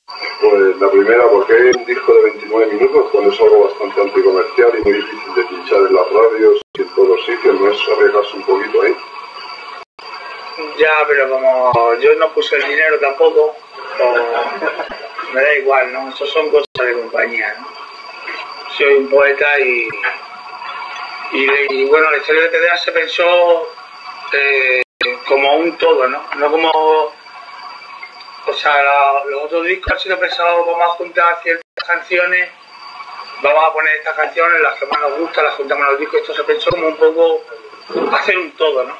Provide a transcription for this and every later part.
Pues la primera, porque hay un disco de 29 minutos, cuando es algo bastante anticomercial y muy difícil de pinchar en las radios y en todos los sitios, ¿no es arriesgarse un poquito ahí? Ya, pero como yo no puse el dinero tampoco, me da igual, ¿no? Eso son cosas de compañía, ¿no? Soy un poeta y bueno, la historia de TDA se pensó como un todo, ¿no? No como... O sea, los otros discos han sido pensados, vamos a juntar ciertas canciones, vamos a poner estas canciones, las que más nos gustan, las juntamos en los discos. Esto se pensó como un poco hacer un todo, ¿no?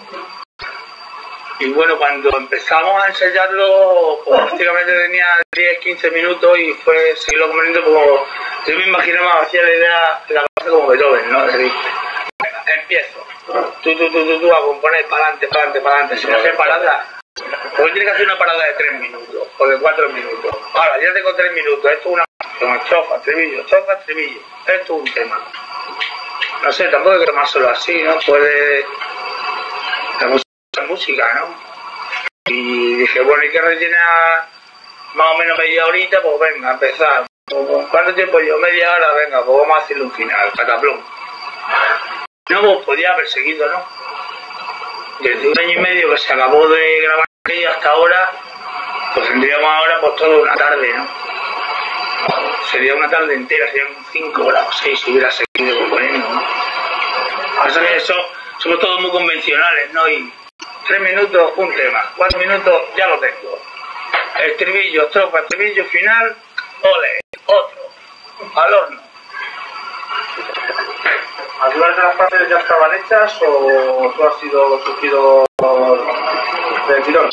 Y bueno, cuando empezamos a ensayarlo, pues prácticamente tenía 10-15 minutos y fue seguirlo componiendo como... Yo me imaginaba, hacía la idea de la cabeza como Beethoven, ¿no? Es decir, venga, empiezo, tú a componer para adelante, sin hacer paradas. Porque tiene que hacer una parada de 3 minutos o de 4 minutos. Ahora, ya tengo 3 minutos, esto es una canción, estrofa, estribillo. Esto es un tema. No sé, tampoco hay que tomárselo así, ¿no? Puede... La música, ¿no? Y dije, bueno, hay que rellenar más o menos media horita, pues venga, a empezar. ¿Cuánto tiempo yo? Media hora, venga, pues vamos a hacerle un final, cataplum. No, pues podía haber seguido, ¿no? Desde 1 año y medio que se acabó de grabar aquello hasta ahora, pues tendríamos ahora pues toda una tarde, ¿no? Sería una tarde entera, serían 5 horas o 6 si hubiera seguido componiendo, ¿no? Así que eso, somos todos muy convencionales, ¿no? Y 3 minutos, un tema, 4 minutos, ya lo tengo. Estribillo, estrofa, estribillo, final, ole, otro, al horno. ¿Algunas de las partes ya estaban hechas o tú has sido surgido del tirón?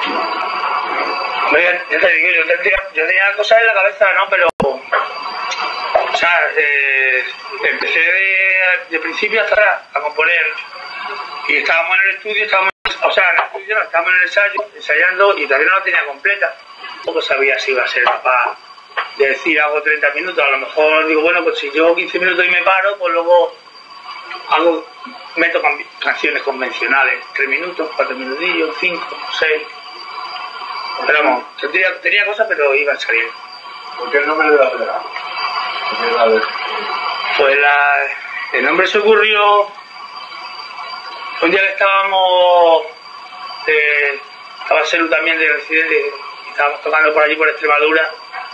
Oye, ya te digo, yo tenía cosas en la cabeza, ¿no? Pero, o sea, empecé de principio hasta atrás a componer y estábamos en el estudio, estábamos en el ensayo, ensayando y todavía no la tenía completa. Tampoco sabía si iba a ser capaz de decir hago 30 minutos, a lo mejor digo, bueno, pues si yo 15 minutos y me paro, pues luego meto canciones convencionales, 3 minutos, 4 minutillos, 5, 6. Pero vamos, tenía cosas, pero iba a salir. ¿Por qué el nombre de la pelea? Pues el nombre se ocurrió un día que estábamos, estaba Selu también de residente, estábamos tocando por allí por Extremadura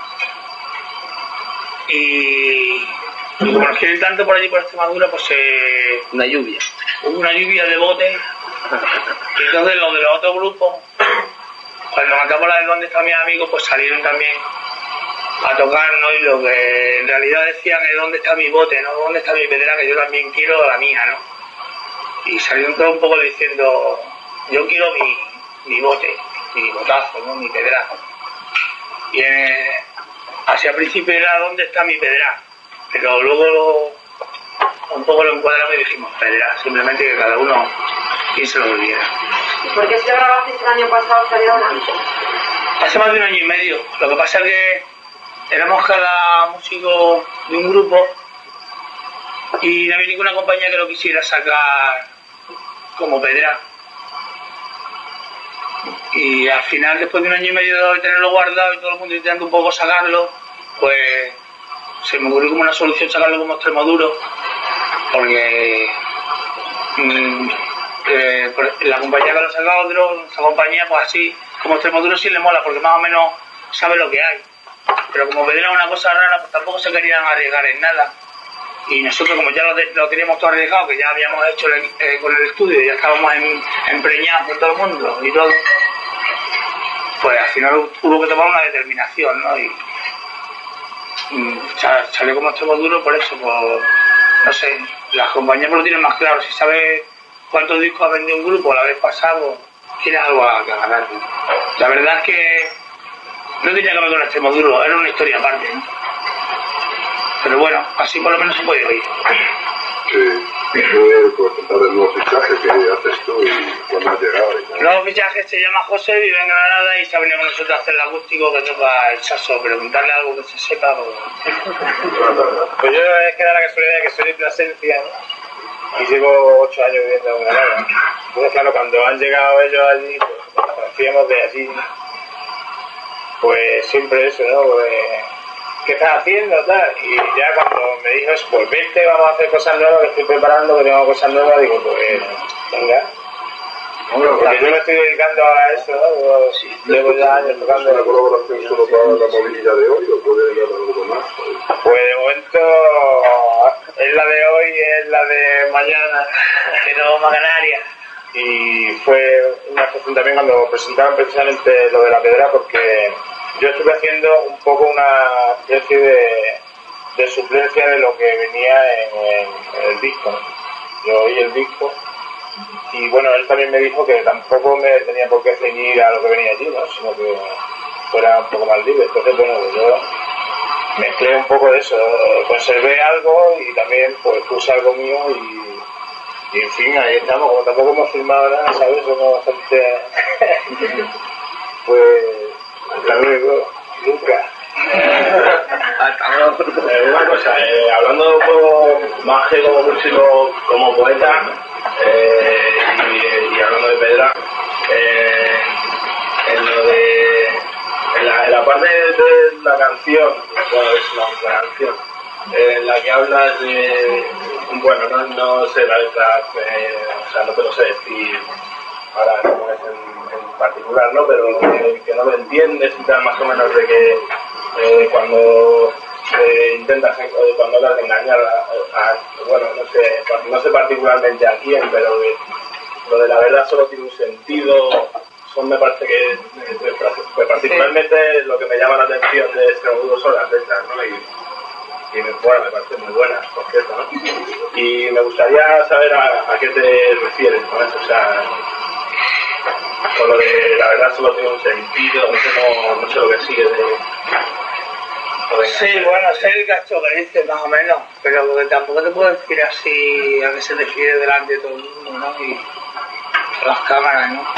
y como nos quieren tanto por allí por Extremadura, pues una lluvia. Hubo una lluvia de botes y entonces los de los otros grupos, cuando cantamos la de ¿Dónde está mi amigo?, pues salieron también a tocar, ¿no? Y lo que en realidad decían es ¿dónde está mi bote?, ¿no? ¿Dónde está mi pedra? Que yo también quiero la mía, ¿no? Y salieron todos un poco diciendo yo quiero mi bote, mi botazo, ¿no? Mi pedra. Y hacia principio era ¿dónde está mi pedra? Pero luego un poco lo encuadramos y dijimos pedra, simplemente que cada uno quien se lo volviera. ¿Por qué se grabaste el año pasado hasta ahora? Hace más de 1 año y medio. Lo que pasa es que éramos cada músico de un grupo y no había ninguna compañía que lo quisiera sacar como pedra. Y al final, después de 1 año y medio de tenerlo guardado y todo el mundo intentando un poco sacarlo, pues se me ocurrió como una solución sacarlo como Extremoduro, porque la compañía que lo ha sacado, esa compañía, pues así, como Extremoduro sí le mola, porque más o menos sabe lo que hay. Pero como pedra una cosa rara, pues tampoco se querían arriesgar en nada. Y nosotros, como ya lo teníamos todo arriesgado, que ya habíamos hecho con el estudio, ya estábamos empreñados por todo el mundo y todo, pues al final hubo que tomar una determinación, ¿no? Y salió como Extremoduro por eso, por, no sé, las compañías lo tienen más claro. Si sabes cuántos discos ha vendido un grupo la vez pasada, tienes algo que ganar, ¿no? La verdad es que no tenía que ver con Extremoduro, era una historia aparte, ¿no? Pero bueno, así por lo menos se puede oír. Sí, puedes contar el nuevo fichaje que haces tú y cuándo has llegado. El nuevo fichaje se llama José, vive en Granada y se ha venido con nosotros a hacer el acústico que toca el saxo, preguntarle algo que se sepa. Pues yo es que da la casualidad de que soy de Plasencia, ¿no? Y llevo 8 años viviendo en Granada. Entonces, claro, cuando han llegado ellos allí, pues nos conocíamos de allí. pues siempre eso, ¿no? Pues, ¿qué estás haciendo? Tal? Y ya cuando me dijo eso, pues vente, vamos a hacer cosas nuevas, que estoy preparando, que tengo cosas nuevas, digo, pues venga. Porque yo me estoy dedicando a eso, ¿no? Llevo ya años tocando. ¿Es una colaboración solo para la movilidad de hoy o puede dar algo más? Pues de momento es la de hoy, es la de mañana, Que no vamos a Canarias. y fue una actuación también cuando presentaban precisamente lo de la pedra, porque yo estuve haciendo un poco una especie de suplencia de lo que venía en el disco, ¿no? Yo oí el disco y bueno, él también me dijo que tampoco me tenía por qué ceñir a lo que venía allí, ¿no? Sino que fuera un poco más libre. Entonces, bueno, pues yo mezclé un poco de eso, conservé algo y también pues puse algo mío y en fin, ahí estamos. Como tampoco hemos filmado nada, ¿sabes? Somos bastante... pues hasta luego, nunca. Una cosa, hablando un poco más que como músico, como poeta, y hablando de Pedra, en la parte de la canción, bueno, es la canción, en la que hablas de, bueno, no sé la letra, o sea, no te lo sé decir ahora como es en particular, ¿no? Pero que no lo entiendes y tal, más o menos, de que cuando intentas, cuando hablas de engañar bueno, no sé particularmente a quién, pero lo de la verdad solo tiene un sentido. Son, me parece que tres frases, pues particularmente lo que me llama la atención de Extremadura son las letras, ¿no? Y bueno, me parecen muy buenas, por cierto, ¿no? Y me gustaría saber a qué te refieres con eso, o sea, con lo de la verdad solo tiene un sentido, no sé lo que sigue de Sí, bueno, sé el cacho que dices más o menos, pero que tampoco te puedo decir así a qué se refiere delante de todo el mundo, ¿no? Y las cámaras, ¿no?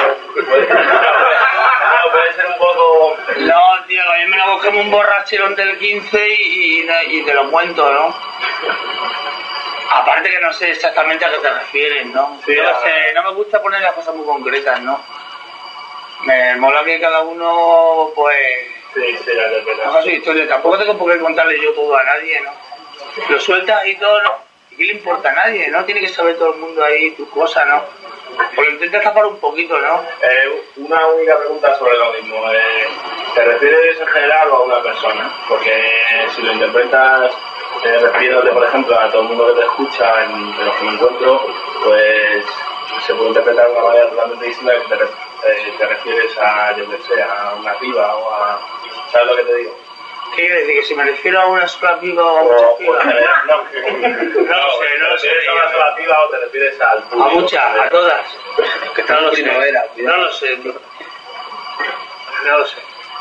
Puede ser un poco... No, tío, a mí me lo cogemos un borrachirón del 15 y te lo cuento, ¿no? Aparte que no sé exactamente a qué te refieres, ¿no? Sí, yo no sé, no me gusta poner las cosas muy concretas, ¿no? Me mola que cada uno, pues... Sí, la verdad. Haga su historia. Tampoco tengo por qué contarle yo todo a nadie, ¿no? Lo sueltas y todo, ¿no? ¿Y qué le importa a nadie? No tiene que saber todo el mundo ahí tus cosas, ¿no? O lo intentas tapar un poquito, ¿no? Una única pregunta sobre lo mismo. ¿Te refieres en general o a una persona? Porque si lo interpretas refiriéndote, por ejemplo, a todo el mundo que te escucha, de los que me encuentro, pues se puede interpretar de una manera totalmente distinta que te refieres a, yo que sé, a una piba o a... ¿Sabes lo que te digo? ¿Qué quiere decir? ¿Que si me refiero a una sola piba o a muchas pibas? No No lo sé. ¿Te refieres a una sola piba o te refieres al público? A muchas, a todas. Que No lo sé. No lo sé, tío. No lo sé.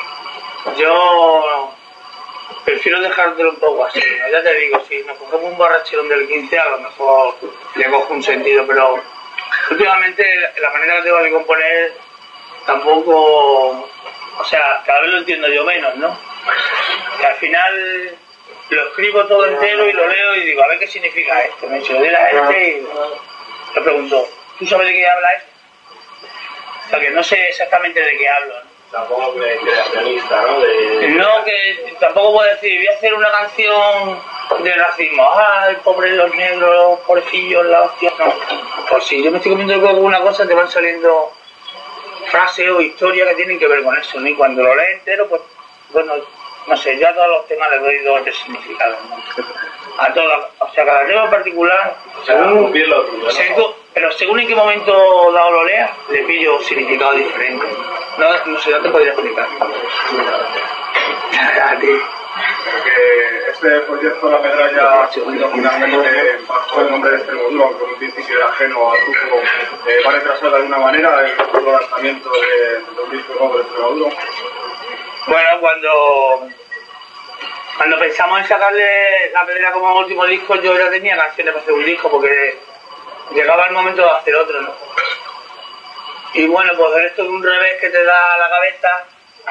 Yo prefiero dejártelo un poco así, ¿no? Ya te digo, si nos cogemos un borrachirón del 15 a lo mejor le cojo un sentido, pero últimamente la manera que tengo de componer tampoco, o sea, cada vez lo entiendo yo menos, ¿no? Que al final lo escribo todo entero y lo leo y digo, a ver qué significa esto. Me se lo diré a este y le pregunto, ¿tú sabes de qué habla esto? O sea, que no sé exactamente de qué hablo, ¿no? Tampoco creacionista, ¿no? No, que tampoco puedo decir, voy a hacer una canción de racismo. Ay, pobres los negros, los pobrecillos, la hostia. No. Pues si yo me estoy comiendo con una cosa, te van saliendo frases o historias que tienen que ver con eso, ¿no? Y cuando lo lees entero, pues, bueno, no sé, yo a todos los temas les doy dos de significado, ¿no? A todas, o sea, cada tema en particular, pero según en qué momento dado lo leas, le pillo significado diferente. No sé, no te podría explicar. A ti. Porque este proyecto La Pedra finalmente bajo el nombre de Extremadura, aunque en un principio era ajeno al grupo, va retrasado de alguna manera el futuro lanzamiento de un disco nuevo de Extremadura. Bueno, cuando pensamos en sacarle La Pedra como último disco, yo ya tenía canciones para hacer un disco porque llegaba el momento de hacer otro, ¿no? Y bueno, pues esto es un revés que te da la cabeza,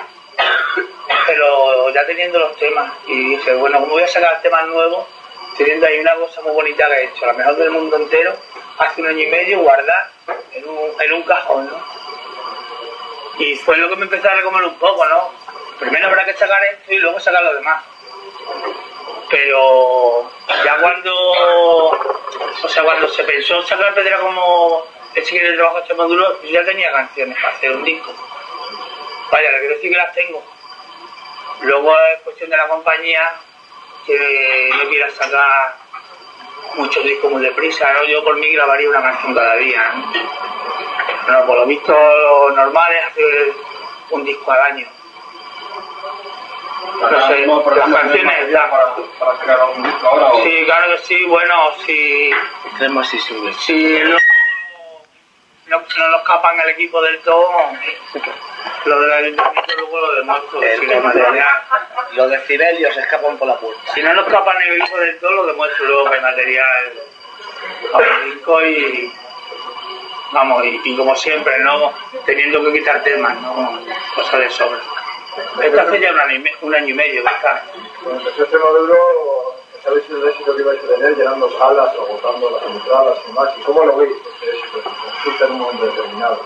pero ya teniendo los temas. Y dije, bueno, ¿cómo voy a sacar temas nuevos teniendo ahí una cosa muy bonita que he hecho? La mejor del mundo entero, hace 1 año y medio, guardar en un cajón, ¿no? Y fue lo que me empezó a recomer un poco, ¿no? primero habrá que sacar esto y luego sacar lo demás. Pero ya cuando se pensó sacar Pedra como el siguiente trabajo de Extremadura, yo ya tenía canciones para hacer un disco. Vaya, le quiero decir que las tengo. Luego es cuestión de la compañía que no quiera sacar muchos discos muy deprisa, ¿no? Yo por mí grabaría una canción cada día, ¿no? Bueno, por lo visto lo normal es hacer un disco al año. No sé, las canciones ya. Para sacar algún disco ahora. Sí, claro que sí, bueno, si no nos capan el equipo del todo, lo del ayuntamiento luego lo demuestro. Los decibelios escapan por la puerta. Si no nos capan el equipo del todo, lo demuestro luego que el material a un disco y vamos, y como siempre, ¿no? Teniendo que quitar temas, ¿no? Cosas de sobra. Esto hace ya un año y medio que está. Cuando empezó Extremaduro, ¿sabéis el éxito que ibais a tener llenando salas, agotando las entradas y más? ¿Y cómo lo veis este éxito? Resulta en un momento determinado.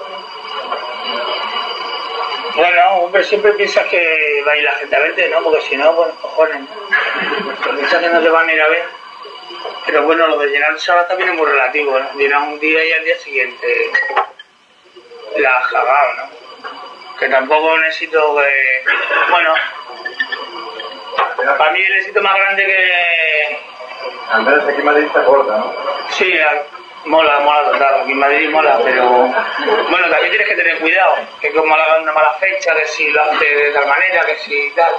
Bueno, hombre, siempre piensas que va a ir la gente a verte, ¿no? Porque si no, pues cojones, ¿no? Piensas que no te van a ir a ver. Pero bueno, lo de llenar salas también es muy relativo, ¿no? Llenar un día y al día siguiente la has cagado, ¿no? Que tampoco necesito que... Bueno, para mí el éxito más grande que... Al menos aquí en Madrid está corta, ¿no? Sí, mola total, aquí en Madrid mola, pero... Bueno, también tienes que tener cuidado, que como haga una mala fecha, que si lo hace de tal manera, que si tal...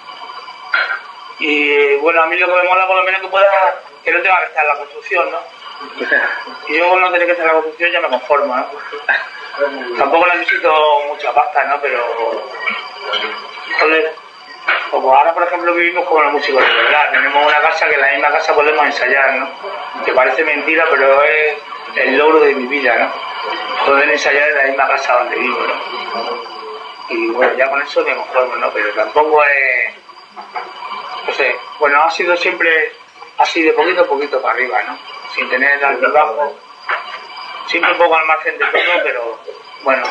Y bueno, a mí lo que me mola por lo menos que no tenga que estar en la construcción, ¿no? Y yo con no tener que estar en la construcción ya me conformo, ¿no? Tampoco necesito mucha pasta, ¿no? Pero... Joder, como ahora por ejemplo vivimos como los músicos de verdad, tenemos una casa que en la misma casa podemos ensayar, ¿no? Que parece mentira, pero es el logro de mi vida, ¿no? Poder ensayar en la misma casa donde vivo, ¿no? Y bueno, ya con eso me conformo, ¿no? Pero tampoco es... No sé, bueno, ha sido siempre así de poquito a poquito para arriba, ¿no? Sin tener altibajo, siempre un poco al margen de todo, pero bueno,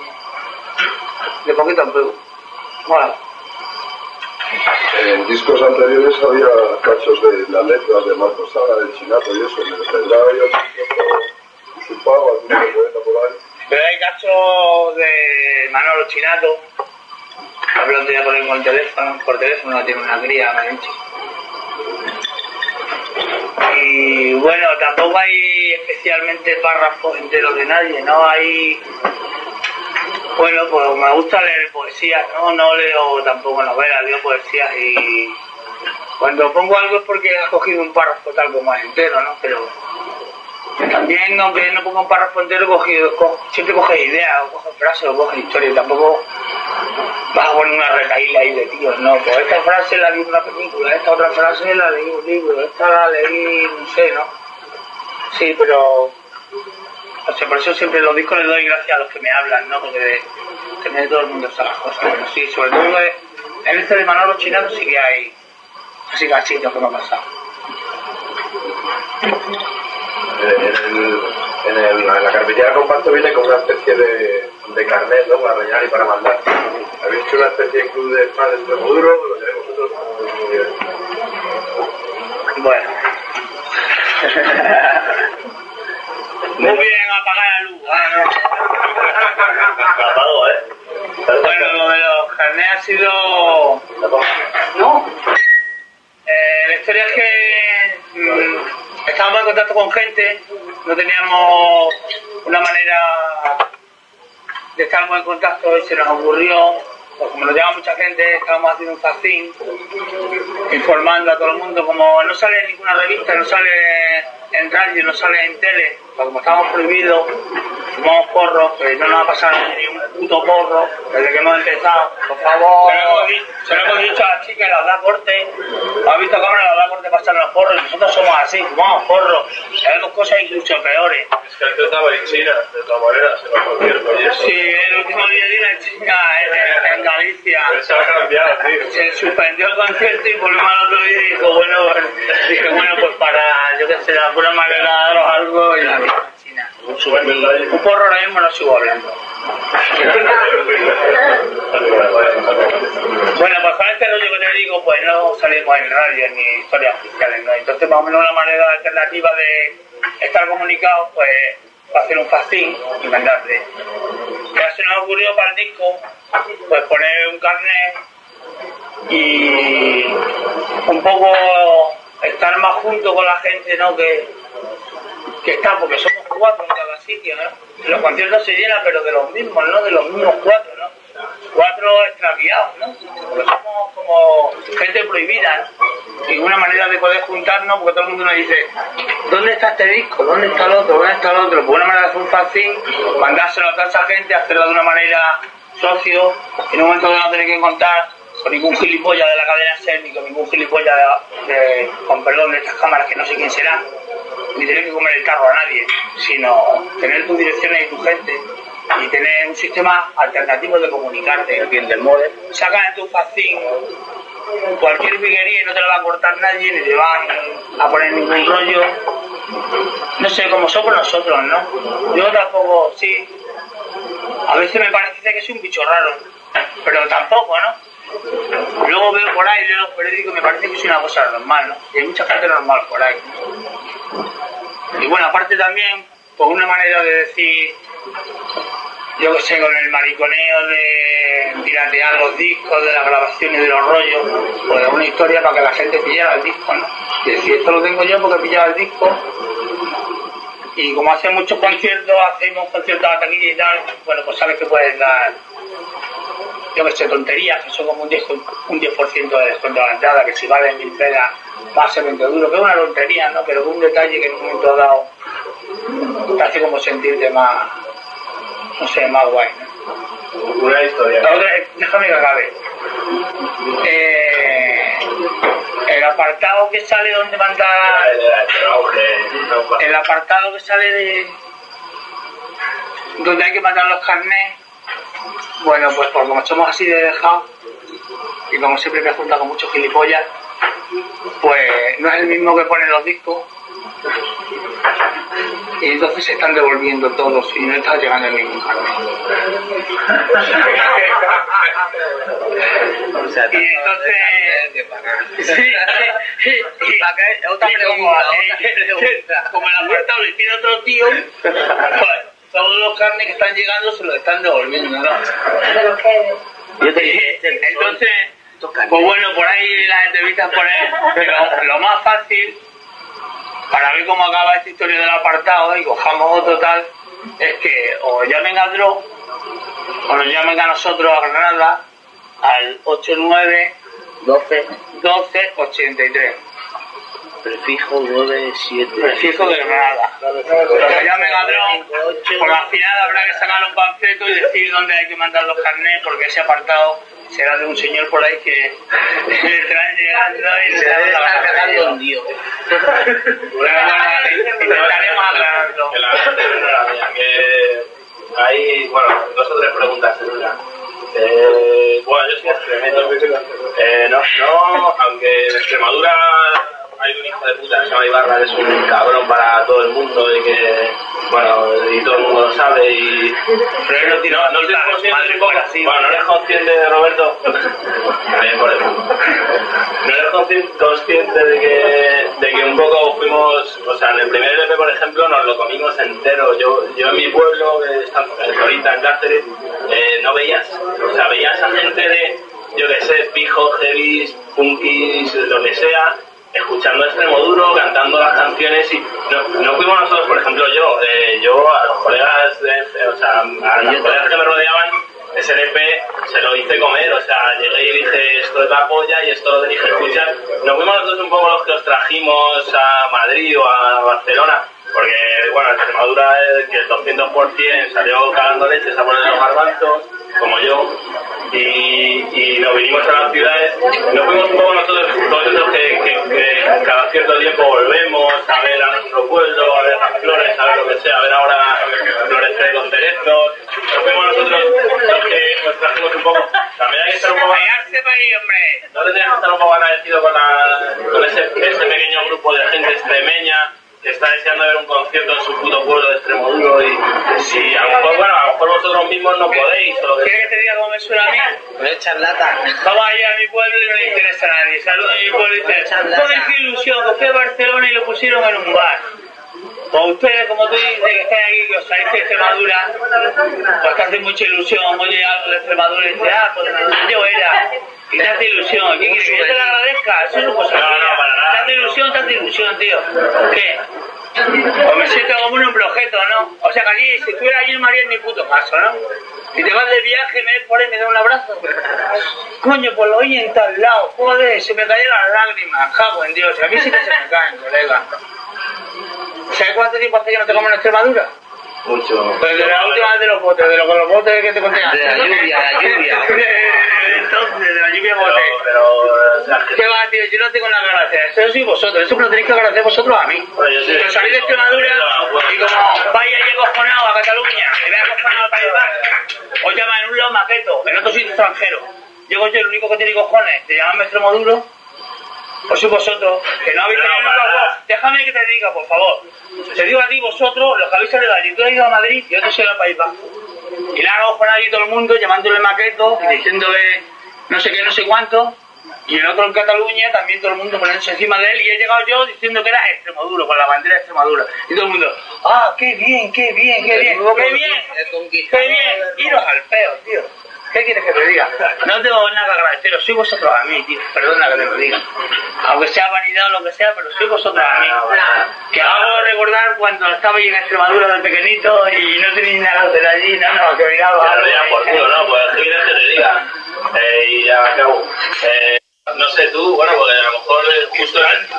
de poquito a poquito. Bueno. En discos anteriores había cachos de las letras de Marcos Sala, del Chinato y eso, me tendrá yo usurpado alguna poeta por ahí. Pero hay cachos de Manolo Chinato, hablando ya con él por teléfono, tiene una cría, me ha dicho. Y bueno, tampoco hay especialmente párrafos enteros de nadie, ¿no? Hay... Bueno, pues me gusta leer poesías, ¿no? No leo tampoco novelas, leo poesías y... Cuando pongo algo es porque he cogido un párrafo tal como es entero, ¿no? Pero... También, aunque no pongo un párrafo entero, siempre coges ideas, o coges frases, o coges historias, tampoco vas a poner una retaíla ahí de tíos, no, pues esta frase la vi en una película, esta otra frase la leí en un libro, esta la leí, no sé, ¿no? Sí, pero... O sea, por eso siempre los discos les doy gracias a los que me hablan, ¿no? Porque de todo el mundo sabe las cosas, bueno, sí, sobre todo en este de Manolo Chinato sí que hay así cachitos que me han pasado. En la carpetilla compacto viene como una especie de carnet, ¿no? Para rellenar y para mandar. ¿Habéis hecho una especie de club de fans de Extremadura? ¿Lo lleváis vosotros? Bueno. Muy bien, apagar la luz. Apagado, ¿eh? Bueno, lo de los carnets ha sido... ¿No? La historia es que estábamos en contacto con gente, no teníamos una manera de estar muy en contacto y se nos ocurrió, pues como nos llama mucha gente, estábamos haciendo un fanzine informando a todo el mundo, como no sale en ninguna revista, no sale en radio, no sale en tele, pues como estábamos prohibidos, fumamos porros, que no nos ha pasado ni un puto porro desde que hemos empezado, por favor. Se lo hemos dicho a las chicas, las da corte, ha visto cámara, las da corte para echar los porros, y nosotros somos así, fumamos porros, sabemos cosas incluso peores. Es que antes estaba en China, de todas maneras, se lo concierto y eso. Sí, el último día de en China, en Galicia. Se ha cambiado, tío. Se suspendió el concierto y volvimos al otro día y dijo, bueno, pues para, yo qué sé, de alguna manera daros algo y la vida en China. Un porro ahora mismo no sigo hablando. Bueno, pues con este rollo que te digo, pues no salimos en radio ni historias oficiales, ¿no? Entonces, más o menos una manera alternativa de estar comunicados, pues, hacer un fasting y mandarle. Ya se nos ocurrió para el disco, pues poner un carnet y un poco estar más junto con la gente, ¿no? Que está, porque somos 4 en cada sitio, ¿no? Los conciertos se llenan, pero de los mismos, ¿no? De los mismos 4, ¿no? 4 extraviados, ¿no? Porque somos como gente prohibida, ¿no? Y una manera de poder juntarnos, porque todo el mundo nos dice, ¿dónde está este disco? ¿Dónde está el otro? ¿Dónde está el otro? Pues una manera de hacer un fanzine, mandárselo a toda esa gente, hacerlo de una manera socio, en un momento de no tener que contar con ningún gilipollas de la cadena SER, ni con ningún gilipollas con perdón de estas cámaras que no sé quién será, ni tener que comer el carro a nadie, sino tener tus direcciones y tu gente y tener un sistema alternativo de comunicarte. El bien del modem. Sacan en tu fanzine cualquier viguería y no te la va a cortar nadie, ni te van a poner ningún rollo. No sé, como somos nosotros, ¿no? Yo tampoco, sí. A veces me parece que soy un bicho raro, pero tampoco, ¿no? Luego veo por ahí, leo los periódicos y me parece que es una cosa normal, ¿no? Y hay mucha gente normal por ahí. Y bueno, aparte también, pues una manera de decir, yo que sé, con el mariconeo de piratear los discos, de las grabaciones, de los rollos, pues una historia para que la gente pillara el disco, ¿no? Y decir, esto lo tengo yo porque pillaba el disco. Y como hace muchos conciertos, hacemos conciertos a taquilla y tal, bueno, pues sabes que puedes dar, yo que sé, tonterías, que son como un 10% de descuento de la entrada, que si vale 1000 pelas va a ser 20 duro, que es una tontería, ¿no? Pero que un detalle que en un momento dado te hace como sentirte más, no sé, más guay, ¿no? Una historia. La otra, déjame que acabe. El apartado que sale donde manda... El apartado que sale de... donde hay que mandar los carnets. Bueno, pues como somos así de dejados y como siempre me junta con muchos gilipollas, pues no es el mismo que ponen los discos y entonces se están devolviendo todos y no está llegando ningún carnet. O sea, Y entonces... Otra pregunta. Como el apartado le tiene otro tío, pues todos los carnes que están llegando se los están devolviendo, ¿no? De los que... Yo te dije, Entonces, pues bueno, por ahí las entrevistas por él, pero lo más fácil para ver cómo acaba esta historia del apartado y cojamos otro tal, es que o llamen a Dro o nos llamen a nosotros a Granada al 89 12, 12 83. prefijo 97. Prefijo de Granada. Que llamen a Dro, porque al final habrá que sacar un panfleto y decir dónde hay que mandar los carnets, porque ese apartado será de un señor por ahí que le traen llegando y Se debe estar cagando un Dios. Intentaremos aclararlo. Que hay, bueno, 2 o 3 preguntas en una. Bueno, yo soy extremeño. No, aunque en Extremadura hay un hijo de puta que se llama Ibarra, que es un cabrón para todo el mundo y que, bueno, y todo el mundo lo sabe y... Pero no eres consciente un poco, bueno, no eres consciente de Roberto, también por eso. No eres consciente de que un poco fuimos, o sea, en el primer LP, por ejemplo, nos lo comimos entero. Yo en mi pueblo, que está ahorita en Cáceres, no veías, o sea, veías a gente de, yo que sé, pijos, heavies, punkis, lo que sea, escuchando Extremoduro, cantando las canciones y no fuimos nosotros, por ejemplo, yo a los colegas, o sea, a los colegas que me rodeaban, ese LP se lo hice comer, o sea, llegué y dije, esto es la polla y esto lo tenéis que escuchar. Nos fuimos nosotros un poco los que os trajimos a Madrid o a Barcelona, porque, bueno, Extremadura es que el 200% salió cagando leches a poner los garbanzos, como yo, y nos vinimos a las ciudades. Nos fuimos un poco nosotros, todos esos que cada cierto tiempo volvemos a ver a nuestro pueblo, a ver las flores, a ver lo que sea, a ver ahora florecer con cerezos. Nos fuimos nosotros los que nos trajimos un poco. También hay que estar un poco... No tendrías que estar un poco agradecido con ese pequeño grupo de gente extremeña está deseando ver un concierto en su puto pueblo de Extremoduro y a lo mejor, bueno, a lo mejor vosotros mismos no podéis o lo que sea. ¿Quieres que te diga cómo me suena a mí? No es charlata. Vamos allá a mi pueblo y no le interesa a nadie. Saludos a mi pueblo y dice, joder, qué ilusión, que fui a Barcelona y lo pusieron en un bar. Pues ustedes, como tú dices, que están aquí, que os salís de Extremadura, pues te hace mucha ilusión, oye algo de Extremadura y dices, pues yo era. Y te hace ilusión. ¿Qué quieres que yo te lo agradezca? Eso no pasa nada. Te hace ilusión, tío. ¿Qué? Pues me siento como un objeto, ¿no? O sea que allí, si estuviera allí no me harías ni puto caso, ¿no? Y te vas de viaje, me ves por ahí, me da un abrazo. Coño, pues lo oí en tal lado. Joder, se me cayeron las lágrimas. Cago en Dios. A mí sí que se me caen, colega. ¿Sabes cuánto tiempo hace que no te comen en Extremadura? Mucho. Pues de la última vez de los botes, de los botes que te conté antes. De la lluvia. Entonces, de la lluvia bote. ¿Qué va, tío? Yo no tengo nada que agradecer. Eso sois vosotros. Eso me lo tenéis que agradecer vosotros a mí. Pero salís de Extremadura y como vais allí acojonados a Cataluña y vais acojonados al País Vasco, os llaman en un lado maqueto, en otro sitio extranjero. Llego yo, el único que tiene cojones de llamarme Extremoduro. Pues sois vosotros, que no habéis tenido nunca voz. Déjame que te diga, por favor. Te digo a ti, vosotros, los que habéis salido de allí. Tú has ido a Madrid y yo te soy al País Vasco. Y le hago con allí todo el mundo, llamándole maqueto, y diciéndole no sé qué, no sé cuánto. Y el otro en Cataluña, también todo el mundo poniéndose encima de él. Y he llegado yo diciendo que era Extremoduro, con la bandera de Extremadura. Y todo el mundo, qué bien, qué bien, qué bien, qué bien, qué bien. Iros al peo, tío. ¿Qué quieres que te diga? No tengo nada que agradeceros, sois vosotros a mí, tío. Perdona que te lo diga. Aunque sea vanidad o lo que sea, pero sois vosotros a mí. Que hago recordar cuando estabais en Extremadura de pequeñito y no tenéis nada que hacer allí, no, que miraba. Ya por culo, ¿no? Pues ¿qué quieres que te diga? Y ya acabo. No sé tú, bueno, porque a lo mejor justo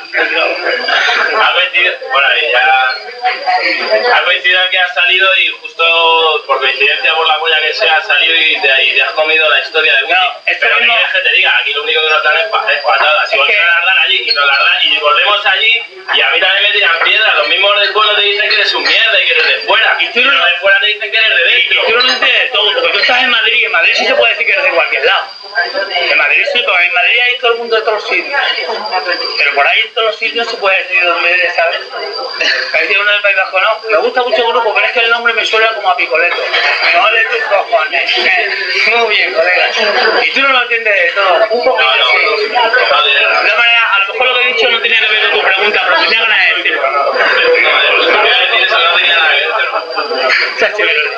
has coincidido, bueno, ya has coincidido que has salido y justo por coincidencia, por la polla que sea, has salido y te has comido la historia de Wiki. Pero ¿qué quieres que te diga? Aquí lo único que nos dan es patadas. Si volvemos a dar allí y nos las dan y volvemos allí y a mí también me tiran piedras, los mismos del pueblo te dicen que eres un mierda y que eres de fuera. Y los de fuera te dicen que eres de dentro. Y tú no entiendes de todo, porque tú estás en Madrid y en Madrid sí se puede decir que eres de cualquier lado. En Madrid sí, porque en Madrid hay todo el mundo de todos los sitios. Pero por ahí en todos los sitios se puede decir donde eres, ¿sabes? Hay uno del País Vasco, ¿no? Me gusta mucho el grupo, pero es que el nombre me suena como a Picoleto. No le tus cojones. Muy bien, colega. Y tú no lo entiendes de todo. Un poquito sí. De todas maneras, a lo mejor lo que he dicho no tenía que ver con tu pregunta, pero tenía ganas de decirlo. No tenía nada que ver,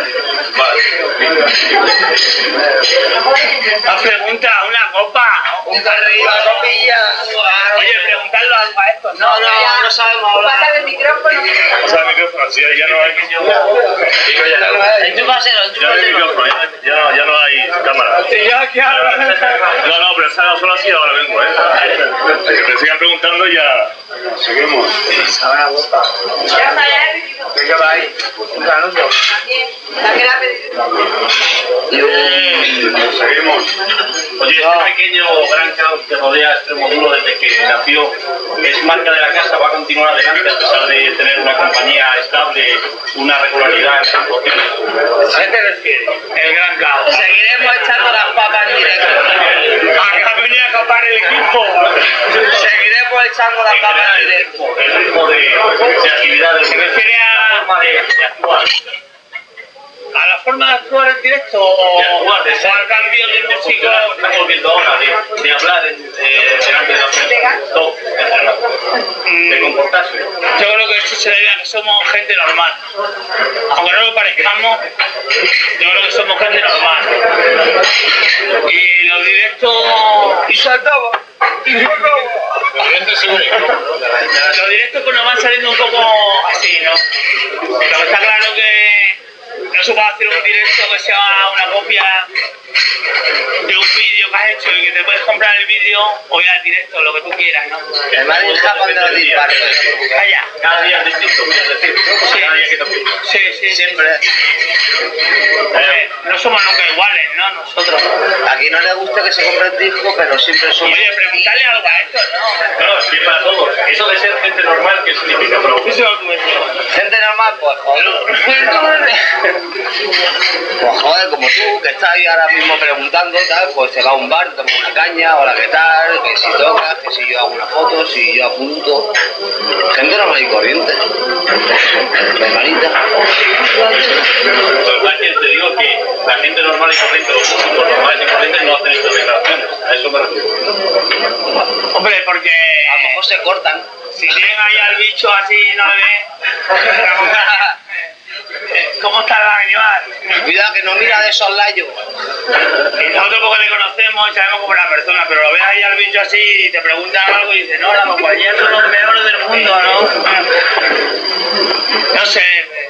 La pregunta, una copa, un carril, una copilla. Oye, preguntarlo algo a estos. No sabemos hablar. Pasa el micrófono. Pasa el micrófono, sí, ya no hay. Ya no hay micrófono, ya no hay cámara. No, pero solo así ahora mismo, Que te sigan preguntando y ya seguimos. ¿Qué va ahí? Un canuto. Seguimos. Oye, este pequeño gran caos que rodea Extremoduro desde que nació es marca de la casa, va a continuar adelante a pesar de tener una compañía estable, una regularidad en actuaciones. ¿A qué te refieres? El gran caos. Seguiremos echando las papas en directo. Ha venido a acampar el equipo. Seguiremos echando las papas en directo. El ritmo de actividades. Se refiere a forma de actuar. ¿A la forma de actuar en directo o al cambio de músico? Estamos viendo ahora de hablar delante de la prensa. Todo, de comportarse. Yo creo que eso se debe a que somos gente normal. Aunque no lo parezcamos, yo creo que somos gente normal. Y los directos... Y saltaba. Los directos pues nos van saliendo un poco así, ¿no? Pero está claro que no se puede hacer un directo que sea una copia de un vídeo que has hecho y que te puedes comprar el vídeo o ir al directo, lo que tú quieras, ¿no? El Madrid está cuando lo dispara. Calla. Cada día es distinto, es decir, cada día que te Sí, siempre. No somos nunca iguales, ¿no? Nosotros. Aquí no le gusta que se compre el disco, pero siempre somos. Oye, preguntarle algo a esto, ¿no? No, es bien para todos. Eso de ser gente normal, ¿qué significa? Eso es lo que me digo. Gente normal, pues joder. Pues joder, como tú, que estás ahí ahora mismo preguntando, tal, pues se va a un bar, toma una caña, hola, ¿qué tal? Que si tocas, que si yo hago una foto, si yo apunto. Gente normal y corriente. Normalita. Te digo que la gente normal y corriente, los músicos normales y corrientes no hacen estas declaraciones. A eso me refiero. Hombre, porque A lo mejor se cortan. si tienen ahí al bicho así no le ven. ¿Cómo está el animal? Cuidado que no mira de soslayo. Y nosotros porque le conocemos y sabemos cómo es la persona, pero lo ves ahí al bicho así y te preguntan algo y dices, no, la compañía son los mejores del mundo, ¿no? No sé.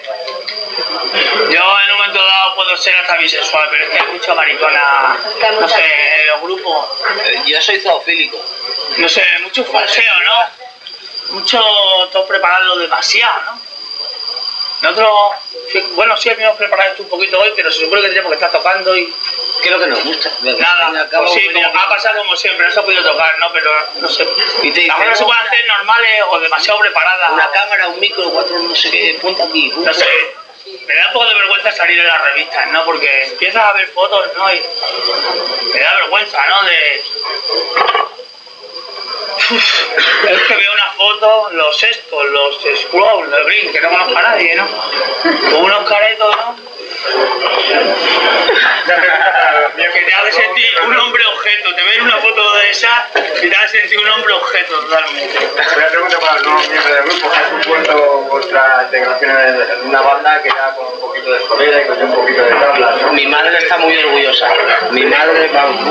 Yo en un momento dado puedo ser hasta bisexual, pero es que hay mucha maricona, no sé, en los grupos. Yo soy zoofílico. No sé, mucho falseo, ¿no? Mucho todo prepararlo demasiado, ¿no? Nosotros, bueno, sí habíamos preparado esto un poquito hoy, pero se supone que tenemos que estar tocando y... ¿Qué es lo que nos gusta? Nada, pues sí, ha pasado como siempre, no se ha podido tocar, ¿no? Pero no sé. Y te Las cosas se pueden hacer normales o demasiado preparadas. una cámara, un micro, cuatro, no sé qué, punta aquí, punta. No sé, me da un poco de vergüenza salir en las revistas, ¿no? Porque empiezas a ver fotos, ¿no? Y me da vergüenza, ¿no? Es que veo una foto, los estos, los Scroll, los Green, que no conozco a nadie, ¿no? Con unos caretos, ¿no? Que te hace sentir un hombre objeto, te ven una foto de esa y te hace sentir un hombre objeto totalmente. Una pregunta para los nuevos miembros del grupo. ¿Has supuesto vuestra integración en una banda que era con un poquito de solera y con un poquito de tablas, ¿no? Mi madre está muy orgullosa. Mi madre, vamos.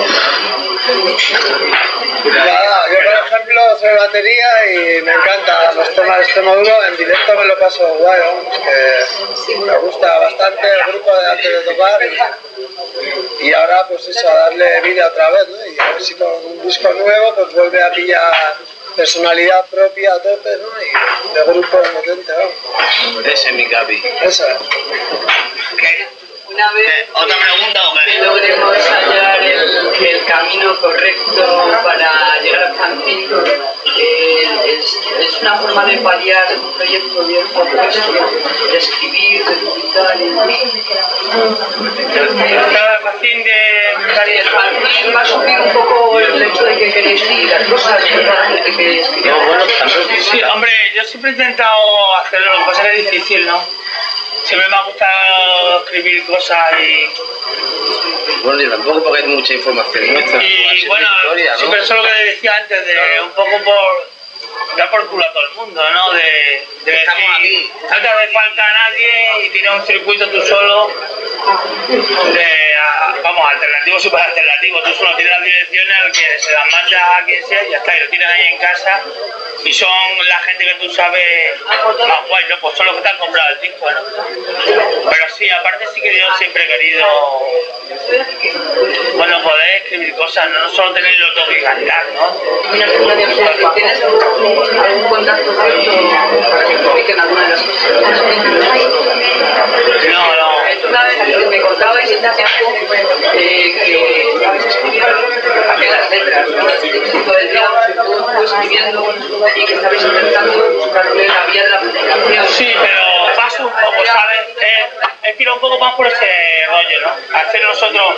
Nada, yo por ejemplo soy batería y me encanta los temas de extremo duro, en directo me lo paso guay, vamos, que me gusta bastante el grupo de antes de tocar y ahora pues eso, a darle vida otra vez, ¿no? Y a ver si con un disco nuevo pues vuelve a pillar personalidad propia a tope, ¿no? Y de grupo potente, vamos. Ese es mi capi. Eso es. Una vez ¿Otra pregunta o qué? logremos hallar el camino correcto para llegar al camping, es una forma de paliar un proyecto abierto de escribir, de publicar y Cada pacién de el fanzine va a subir un poco el hecho de que queréis escribir las cosas, de que queréis escribir. No, bueno, también. Sí, hombre, yo siempre he intentado hacerlo, lo que pasa es que es difícil, ¿no? Siempre me ha gustado escribir cosas y... Bueno, yo tampoco porque hay mucha información nuestra. Y bueno, historia, sí, ¿no? pero eso es lo que decía antes, de un poco por... dar por culo a todo el mundo, ¿no? De Estamos decir, aquí. no te hace falta a nadie y tienes un circuito tú solo vamos, alternativo, súper alternativo, tú solo tienes las direcciones al que se las mandas a quien sea y ya está, y lo tienes ahí en casa y son la gente que tú sabes más guay, ¿no? Pues son los que te han comprado el disco, ¿no? Pero sí, aparte sí que yo siempre he querido, bueno, poder escribir cosas, no solo tenerlo todo que cantar, ¿no? ¿Tienes algún contacto para que publiquen alguna de las cosas? No. Una vez me contabais en hace poco que habéis escrito que las letras, ¿no? Todo el día tú escribiendo y que estabais intentando buscarle la vía de la publicación. Sí, pero paso un poco, ¿sabes? He tirado un poco más por ese rollo, ¿no? Hacer nosotros,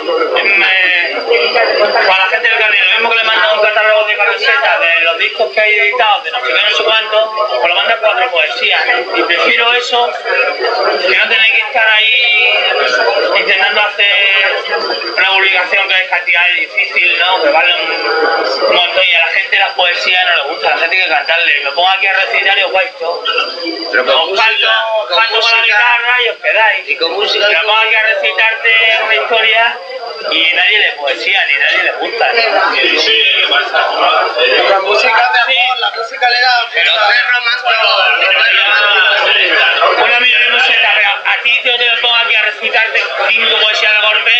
para la gente del carnet, lo mismo que le mandan un catálogo de camisetas de los discos que hay editados, de no sé qué, no sé cuánto, pues lo mandan 4 poesías, ¿no? Y prefiero eso, que no tener que estar ahí intentando hacer una publicación que es cantidad difícil, ¿no? Que vale un montón y a la gente la poesía no le gusta, a la gente hay que cantarle. Me pongo aquí a recitar y os vais todos. Pero con Os música, canto con la guitarra y os quedáis. y con música. Me pongo aquí a recitarte una historia y nadie le poesía ni nadie le gusta, ¿no? Sí, ¿qué pasa? La música mejor, la música le da... Pero es romántico. Un amigo de música, pero a ti yo te pongo aquí a recitarte 5 poesías de golpe.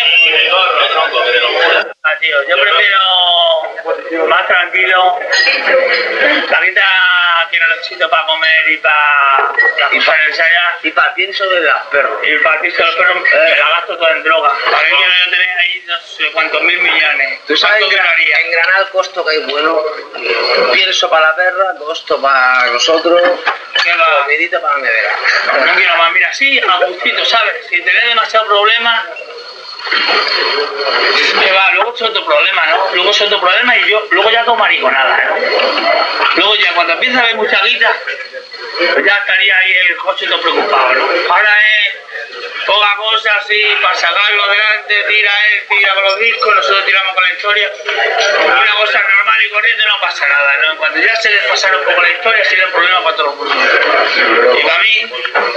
Tío, yo prefiero más tranquilo. La guitarra que no lo sitio para comer y para allá. Y para pienso de las perros. Y para ti se los perros me la gasto toda en droga. ¿Para qué quiero yo tener ahí no sé cuántos mil millones? Tú sabes en Granada el costo que hay bueno. Pienso para la perra, costo para nosotros. ¿Qué va? Comidita para la nevera. No quiero más, mira, sí, a gustito, ¿sabes? Si tenés demasiado problema, que va, luego es otro problema, ¿no? Luego es otro problema y yo, luego ya todo mariconada, ¿no? Luego ya cuando empieza a haber mucha guita, pues ya estaría ahí el coche todo preocupado, ¿no? Ahora es poca cosa así, para sacarlo delante, tira con los discos, nosotros tiramos con la historia. Una cosa normal y corriente no pasa nada, ¿no? Cuando ya se desfasara un poco la historia, sería un problema para todo el mundo. Y para mí,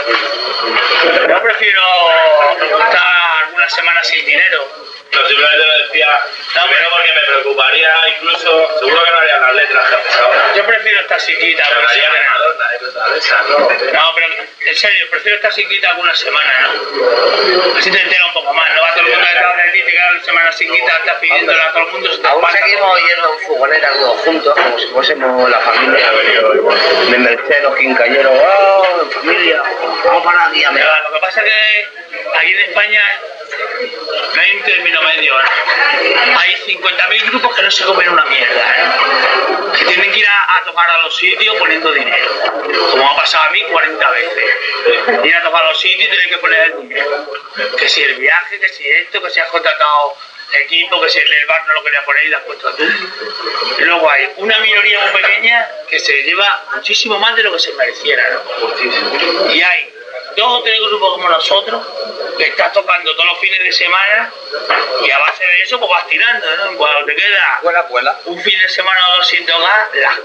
yo prefiero estar algunas semanas sin dinero. No, simplemente lo decía, no, pero porque me preocuparía incluso, seguro que no haría las letras que haces ahora. Yo prefiero estar sin quita. Pero haría de Madonna y cosas de esas, ¿no? No, pero en serio, prefiero estar sin quita algunas semanas, ¿no? Así te entera un poco más, no va todo el mundo detrás de ti, te quedas una semana sin quita, estás pidiéndole a todo el mundo. Aún seguimos yendo en furgonetas todos juntos, como si fuésemos la familia. De merceros, quincalleros, ¡oh, en familia! Vamos para la guía, mira. Lo que pasa es que aquí en España no hay un término medio, ¿no? Hay 50.000 grupos que no se comen una mierda, ¿no? Que tienen que ir a tocar a los sitios poniendo dinero, como ha pasado a mí 40 veces. Ir a tocar a los sitios y tener que poner el dinero. Que si el viaje, que si esto, que si has contratado equipo, que si el bar no lo quería poner y lo has puesto tú. Y luego hay una minoría muy pequeña que se lleva muchísimo más de lo que se mereciera, ¿no? Muchísimo. Y hay 2 o 3 grupos como nosotros que estás tocando todos los fines de semana y a base de eso pues vas tirando, ¿no? Cuando te queda un fin de semana o 2 sin tocar, las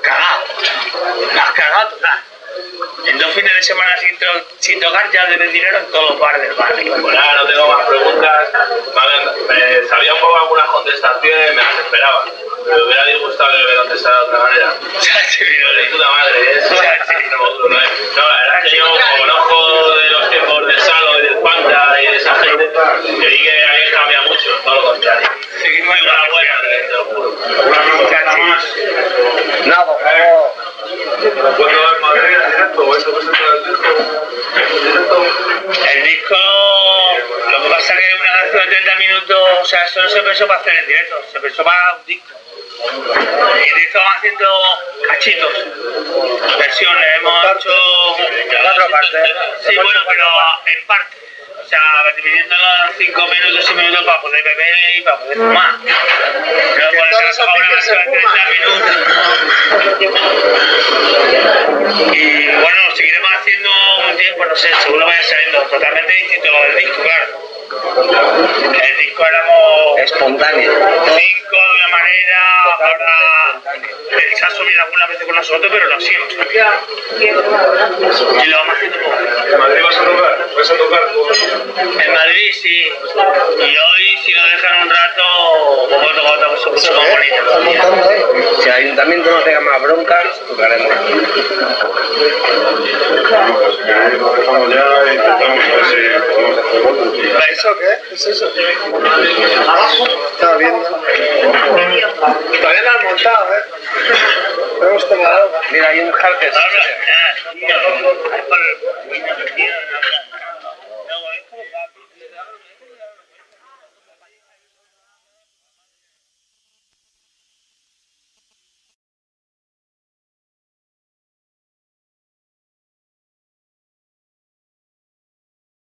cagado total. En 2 fines de semana sin tocar ya debes dinero en todos los bares del barrio. Pues nada, no tengo más preguntas. Me sabía un poco algunas contestaciones, me las esperaba. Me hubiera disgustado que me contestara de otra manera. Pero de puta madre, es Extremoduro, ¿no? No, la verdad es que yo como conozco de los tiempos del Salo y del Panta y de esa gente, que vi que ahí cambia mucho, todo lo contrario. Seguimos igual, Enhorabuena, te lo juro. ¿Alguna pregunta más? No, por favor. ¿Cuándo va en Madrid el directo? ¿Vais a presentar el disco? ¿El directo? El disco, lo que pasa es que una canción de 30 minutos, o sea, eso no se pensó para hacer en directo, se pensó para un disco. Y estamos haciendo cachitos, versiones, hemos hecho 4 partes. Sí, bueno, pero en parte. O sea, dividiéndolo en 5 minutos, 6 minutos para poder beber y para poder fumar. Pero por eso ahora una canción de 30 minutos. Y bueno, lo seguiremos haciendo un tiempo, no sé, seguro vaya saliendo totalmente distinto lo del disco, claro. El disco éramos Espontáneo. 5 de una manera, ahora el Chaso viene algunas veces con nosotros, pero lo hacemos. Y lo vamos haciendo poco. ¿En Madrid vas a tocar? ¿Vas a tocar? En Madrid sí, y hoy si lo dejan un rato, poco toca otra cosa mucho más bonita. Si el ayuntamiento no tenga más broncas, tocaremos. Nos dejamos ya e intentamos a ver si podemos hacer otro. ¿Eso qué? ¿Qué es eso? Estaba viendo. Todavía no han montado, ¿eh? Hemos tomado algo. Mira, hay un Harker. Ahora,